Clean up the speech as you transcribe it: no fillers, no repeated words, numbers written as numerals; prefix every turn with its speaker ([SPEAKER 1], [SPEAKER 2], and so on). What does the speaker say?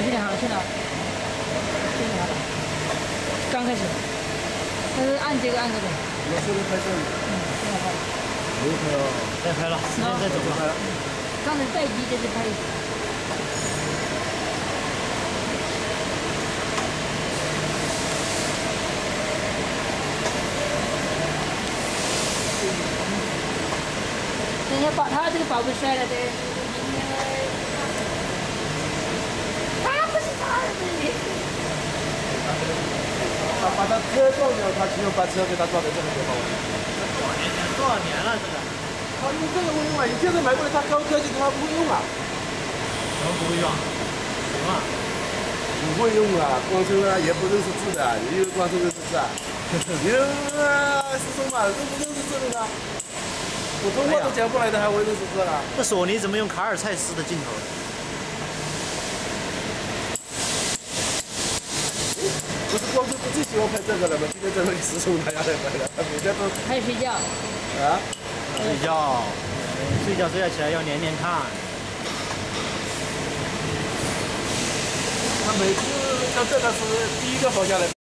[SPEAKER 1] 现在好，现在好，现在好了。刚开始，但是按这个按这个。
[SPEAKER 2] 我现在拍摄。
[SPEAKER 1] 现在拍。
[SPEAKER 2] 没有拍哦，
[SPEAKER 3] 再拍了，时间再走了。
[SPEAKER 1] 刚才待机就是拍。等一下把他这个宝贝摔了的。他不是他的。
[SPEAKER 2] 把他车撞掉，他只有把车给他撞在这个地方。
[SPEAKER 3] 多少年了这个？
[SPEAKER 2] 他用这个会用啊，你现在买过来，他高科技他不会用啊。
[SPEAKER 3] 怎么不会用？行啊。
[SPEAKER 2] 不会用啊，光头啊也不认识字的，也有光头认识字啊。有啊，师兄嘛，都不认识字的啊。普通话都讲不来的，还会认识字了。
[SPEAKER 3] 这索尼怎么用卡尔蔡司的镜头？
[SPEAKER 2] 不是光头不最喜欢拍这个了吗？今天在那里师兄他家来拍的，每天都
[SPEAKER 1] 还睡觉。
[SPEAKER 2] 啊。
[SPEAKER 3] 睡觉，睡觉起来要连连看。
[SPEAKER 2] 他每次到这个是第一个跑下来。